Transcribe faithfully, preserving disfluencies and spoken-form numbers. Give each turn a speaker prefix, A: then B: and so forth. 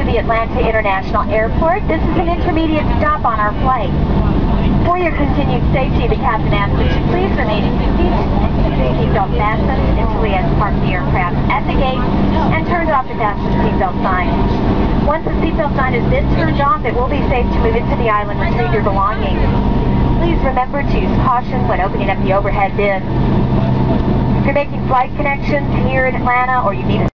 A: the Atlanta International Airport. This is an intermediate stop on our flight. For your continued safety, the captain asks that you please remain in your seats, keep your seatbelt fastened until he has parked the aircraft at the gate and turned off the fasten seatbelt sign. Once the seatbelt sign has been turned off, it will be safe to move into the aisle and retrieve your belongings. Please remember to use caution when opening up the overhead bin. If you're making flight connections here in Atlanta or you need a